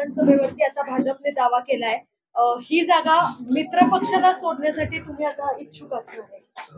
विधानसभेवरती आता भाजपने दावा केलाय, ही जागा मित्र पक्षाला सोडण्यासाठी तुम्ही आता इच्छुक असणार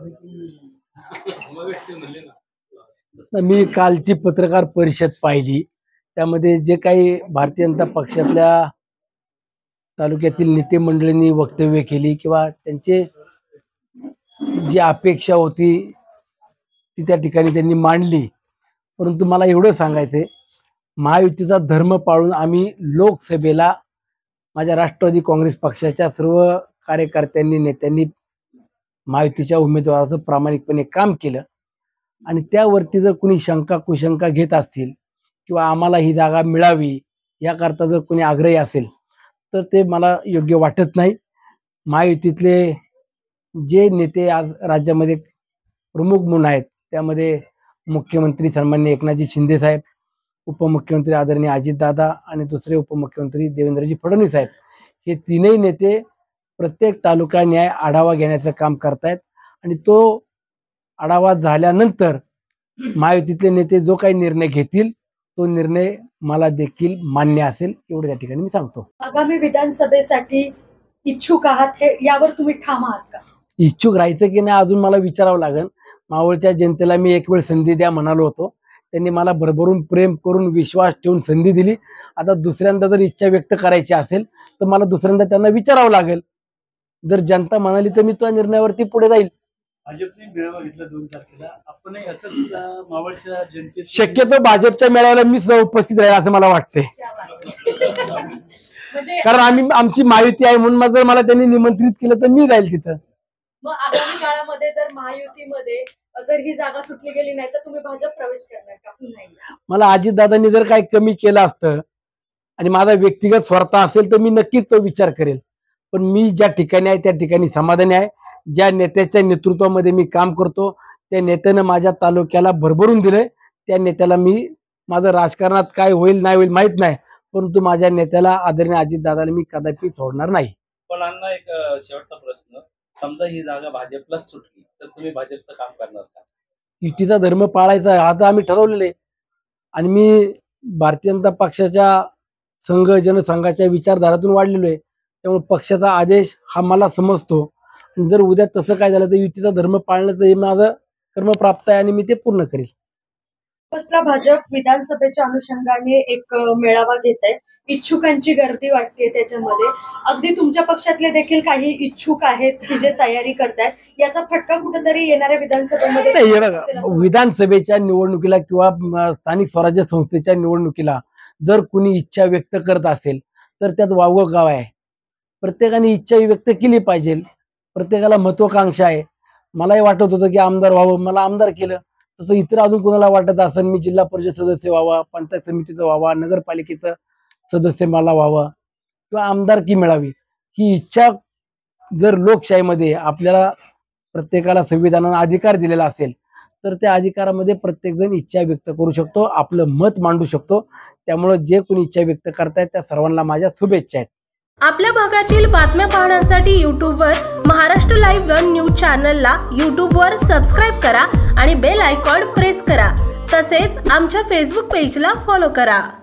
आहे? मी कालची पत्रकार परिषद पाहिली, त्यामध्ये जे काही भारतीय जनता पक्षातल्या तालुक्यातील नेते मंडळींनी वक्तव्य केली किंवा त्यांचे जी अपेक्षा होती ती त्या ठिकाणी त्यांनी मांडली. परंतु मला एवढं सांगायचंय, महायुतीचा धर्म पाळून आम्ही लोकसभेला माझ्या राष्ट्रवादी काँग्रेस पक्षाच्या सर्व कार्यकर्त्यांनी नेत्यांनी महायुतीच्या उमेदवाराचं प्रामाणिकपणे काम केलं. आणि त्यावरती जर कुणी शंका कुशंका घेत असतील किंवा आम्हाला ही जागा मिळावी याकरता जर कुणी आग्रही असेल तर ते मला योग्य वाटत नाही. महायुतीतले जे नेते आज राज्यामध्ये प्रमुख म्हणून आहेत त्यामध्ये मुख्यमंत्री सन्माननीय एकनाथजी शिंदे साहेब, उपमुख्यमंत्री आदरणीय अजितदादा आणि दुसरे उपमुख्यमंत्री देवेंद्रजी फडणवीस साहेब, हे तीनही नेते प्रत्येक तालुका न्याय आढावा घेण्याचं काम करतायत. आणि तो आढावा झाल्यानंतर महायुतीतले नेते जो काही निर्णय घेतील तो निर्णय मला देखील मान्य असेल, एवढं या ठिकाणी मी सांगतो. आगामी विधानसभेसाठी इच्छुक आहात, हे यावर तुम्ही ठाम आहात का? इच्छुक राहायचं की नाही अजून मला विचारावं लागेल. मावळच्या जनतेला मी एक वेळ संधी द्या म्हणालो होतो, त्यांनी मला भरभरून प्रेम करून विश्वास ठेवून संधी दिली. आता दुसऱ्यांदा जर इच्छा व्यक्त करायची असेल तर मला दुसऱ्यांदा त्यांना विचारावं लागेल. जर जनता म्हणाली तर मी त्या निर्णयावरती पुढे जाईल. भाजपने मेळावा घेतला 2 तारखेला, आपणही असंच मावळच्या जनते शक्यतो भाजपच्या मेळाव्याला मी उपस्थित राहील असं मला वाटते. कारण आमची महायुती आहे म्हणून जर मला त्यांनी निमंत्रित केलं तर मी जाईल तिथं. मग आगामी काळामध्ये जर महायुतीमध्ये जर ही जागा सुटली गेली नाही तर तुम्ही भाजप प्रवेश करणार का पुन्हा? मला अजितदादांनी जर काही कमी केलं असतं आणि माझा व्यक्तिगत स्वार्थ असेल तर मी नक्कीच तो विचार करेल. पण मी ज्या ठिकाणी आहे त्या ठिकाणी समाधानी आहे. ज्या नेत्याच्या नेतृत्वामध्ये मी काम करतो त्या नेत्यानं माझ्या तालुक्याला भरभरून दिलंय. त्या नेत्याला मी माझं राजकारणात काय होईल नाही होईल माहित नाही, परंतु माझ्या नेत्याला आदरणीय अजितदादाला मी कदापि सोडणार नाही. पण अण्णा, एक शेवटचा प्रश्न, समजा ही जागा भाजपलाच सुटली तर तुम्ही भाजपचं काम करणार का? युतीचा धर्म पाळायचा आता आम्ही ठरवलेलं आहे. आणि मी भारतीय जनता पक्षाच्या जनसंघाच्या विचारधारातून वाढलेलो आहे, त्यामुळे पक्षाचा आदेश हा मला समजतो. जर उद्या तसं काय झालं तर युतीचा धर्म पाळण्याचं हे माझं कर्म प्राप्त आहे आणि मी ते पूर्ण करेल. भाजप विधानसभेच्या अनुषंगाने एक मेळावा घेत आहे, इच्छुकांची गर्दी वाटते त्याच्यामध्ये. अगदी तुमच्या पक्षातले देखील काही इच्छुक आहेत की जे तयारी करतायत, याचा फटका कुठेतरी येणाऱ्या विधानसभेमध्ये? विधानसभेच्या निवडणुकीला किंवा स्थानिक स्वराज्य संस्थेच्या निवडणुकीला जर कुणी इच्छा व्यक्त करत असेल तर त्यात वावगं गाव आहे. प्रत्येकाने इच्छा व्यक्त केली पाहिजे. प्रत्येकाला महत्वाकांक्षा आहे. मलाही वाटत होतं की आमदार व्हावं, मला आमदार केलं. तसं इतर अजून कोणाला वाटत असेल मी जिल्हा परिषद सदस्य व्हावा, पंचायत समितीचं व्हावा, नगरपालिकेचं सदस्य मला व्हावं किंवा आमदारकी मिळावी, ही इच्छा जर लोकशाहीमध्ये आपल्याला प्रत्येकाला संविधानाने अधिकार दिलेला असेल तर त्या अधिकारामध्ये प्रत्येकजण इच्छा व्यक्त करू शकतो, आपलं मत मांडू शकतो. त्यामुळे जे कोणी इच्छा व्यक्त करतायत त्या सर्वांना माझ्या शुभेच्छा आहेत. आपल्या भागातील बातम्या पाहण्यासाठी यूट्यूबवर महाराष्ट्र लाईव्ह 1 न्यूज चॅनलला यूट्यूबवर सबस्क्राईब करा आणि बेल आयकॉन प्रेस करा. तसेच आमच्या फेसबुक पेजला फॉलो करा.